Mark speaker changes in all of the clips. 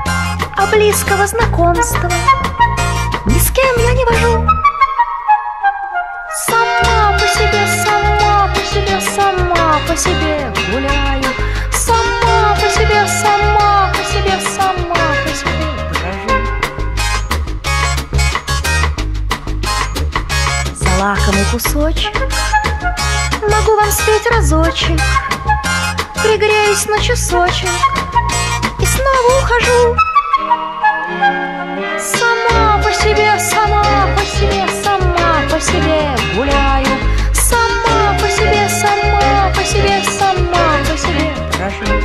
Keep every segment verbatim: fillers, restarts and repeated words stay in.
Speaker 1: а близкого знакомства ни с кем я не вожу. Сама по себе, сама по себе, сама по себе гуляю. Сама по себе, сама по себе, сама по себе брожу. За лакомый кусочек могу вам спеть разочек. Пригреюсь на часочек и снова ухожу. Сама по себе, сама по себе, сама по себе гуляю. Сама по себе, сама по себе, сама по себе брожу.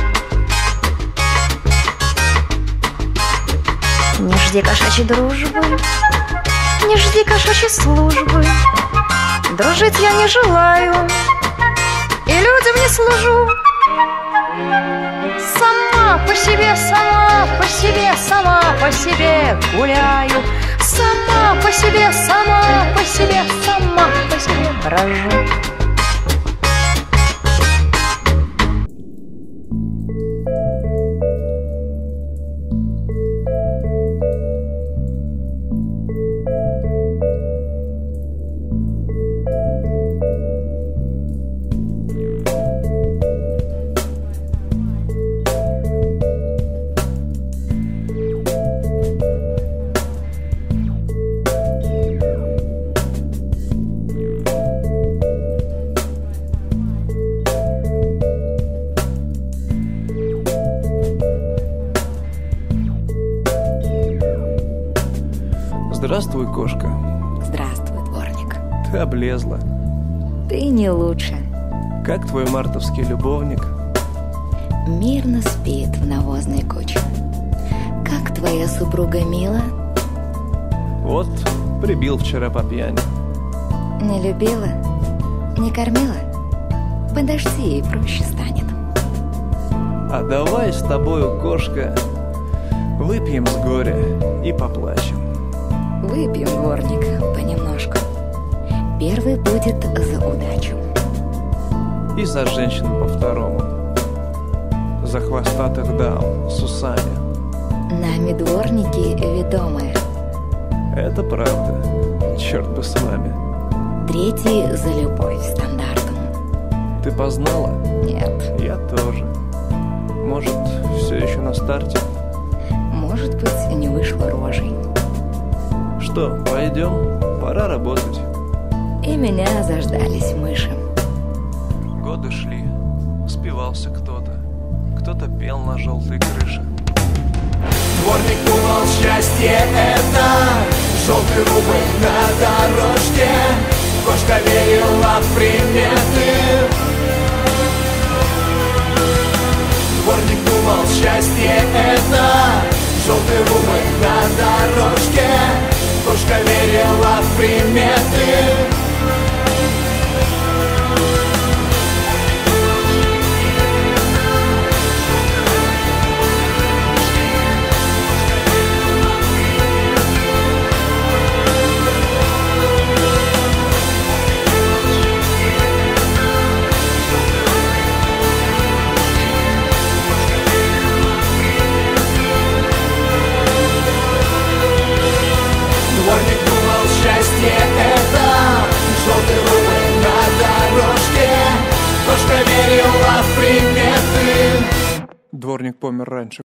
Speaker 1: Не жди кошачьей дружбы, не жди кошачьей службы. Дружить я не желаю и людям не служу. Сама по себе, сама по себе, сама по себе гуляю. Сама по себе, сама по себе, сама по себе брожу.
Speaker 2: Здравствуй, кошка.
Speaker 3: Здравствуй, дворник.
Speaker 2: Ты облезла.
Speaker 3: Ты не лучше.
Speaker 2: Как твой мартовский любовник?
Speaker 3: Мирно спит в навозной куче. Как твоя супруга Мила?
Speaker 2: Вот, прибил вчера по пьяни.
Speaker 3: Не любила? Не кормила? Подожди, и проще станет.
Speaker 2: А давай с тобою, кошка, выпьем с горя и поплачем.
Speaker 3: Выпьем, дворник, понемножку. Первый будет за удачу.
Speaker 2: И за женщин по второму. За хвостатых дам с усами.
Speaker 3: Нами дворники ведомые.
Speaker 2: Это правда. Черт бы с вами.
Speaker 3: Третий за любовь стандартом.
Speaker 2: Ты познала?
Speaker 3: Нет.
Speaker 2: Я тоже. Может, все еще на старте?
Speaker 3: Может быть, не вышло рожей.
Speaker 2: Что, пойдем? Пора работать.
Speaker 3: И меня заждались мыши.
Speaker 2: Годы шли, спивался кто-то. Кто-то пел на желтой крыше.
Speaker 4: Дворник думал, счастье это желтый рубль на дорожке. Кошка верила в приметы. Дворник думал, счастье это желтый рубль на дорожке. Кошка верила в приметы. Дворник думал, счастье это желтый рубль на дорожке. Кошка верила в приметы.
Speaker 2: Дворник помер раньше